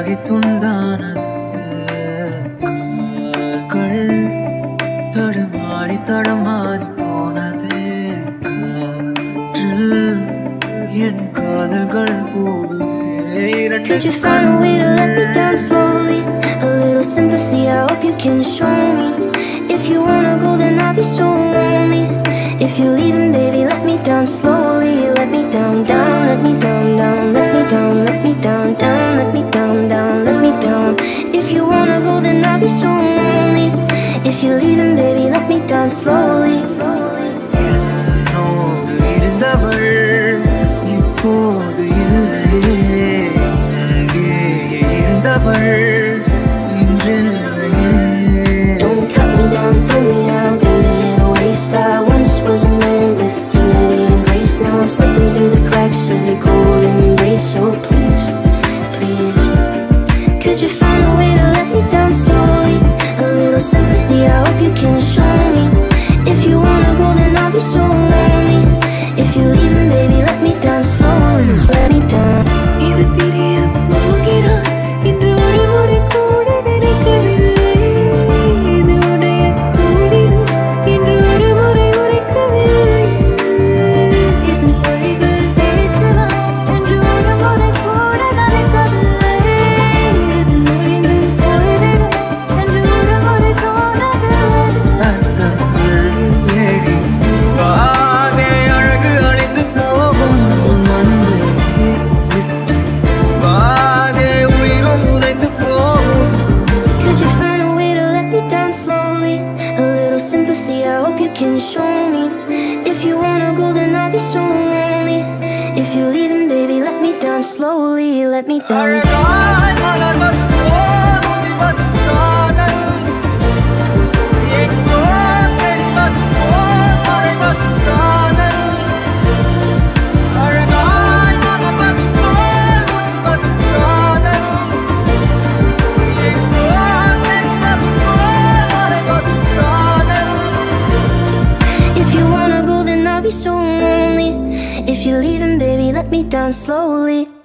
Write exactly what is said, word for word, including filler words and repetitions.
துண்டாகி துண்டானது கால்கள் தடுமாறி தடமாறி போனது காற்றில் என் காதல்கள் போகுது. Could you find a way to let me down slowly? A little sympathy, I hope you can show me. If you wanna go, then I'll be so lonely. If you're leaving, baby, let me down slowly. Let me down, down, let me down, down, let me down, let me down, down, let me down, down, let me down. If you wanna go, then I'll be so lonely. If you're leaving, baby, let me down slowly, slowly. என்னோடு இருந்தவள் இப்போது இல்லையே, இங்கேயே இருந்தவள் இன்றில்லையே. Don't cut me down, throw me out, leave me in a waste. I once was a man with dignity and grace. Now I'm slipping through the cracks of your cold embrace. So please, please, could you find a way to let me down slowly? A little sympathy, I hope you can show me. If you wanna go, then I'll be so lonely. If you're leaving, baby, let me down slowly. Let me down. Even பிரிய போகிறான் இன்று ஒரு முறை கூட நினைக்கவில்லை. இது உடைய கூடினும் இன்று ஒரு முறை உரைக்கவில்லை. இதன் மொழிகள் பேசலாம் என்று ஒரு முறை கூட நினைக்கவில்லை. இது முடிந்து போய்விடும் என்று ஒரு முறை தோணவில்லை. அர்த்தங்கள் தேடி போகாதே, அழகு அழிந்து போகும் அன்பு விட்டு போகாதே, உயிரும் உறைந்து போகும். Could you find a way to let me down slowly? A little sympathy, I hope you can show me. If you wanna go, then I'll be so lonely. If you're leaving, baby, let me down slowly. Let me down. அழகாய் மலர்வது போல் உதிர்வது காதல், எங்கோ தெரிவது போல் மறைவது காதல். அழகாய் மலர்வது போல் உதிர்வது காதல், எங்கோ தெரிவது போல் மறைவது காதல். If you wanna go, then I'll be so lonely. If you're leaving, baby, let me down slowly.